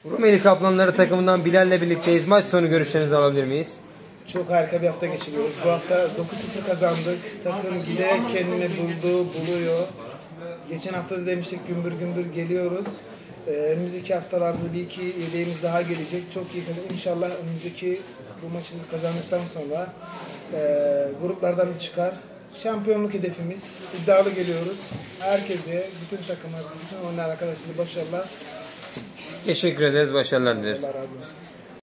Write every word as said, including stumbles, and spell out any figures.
Rumeli Kaplanları takımından Bilal'le birlikteyiz. Maç sonu görüşlerinizi alabilir miyiz? Çok harika bir hafta geçiriyoruz. Bu hafta dokuz sıfır kazandık. Takım giderek kendini buldu, buluyor. Geçen hafta da demiştik gümbür gümbür geliyoruz. Ee, önümüzdeki haftalarda bir iki yedeğimiz daha gelecek. Çok iyi kazandık. İnşallah önümüzdeki bu maçı kazandıktan sonra e, gruplardan da çıkar. Şampiyonluk hedefimiz. İddialı geliyoruz. Herkese, bütün takıma, bütün oyuncu arkadaşlara başarılar. Teşekkür ederiz. Başarılar dileriz. Allah razı olsun.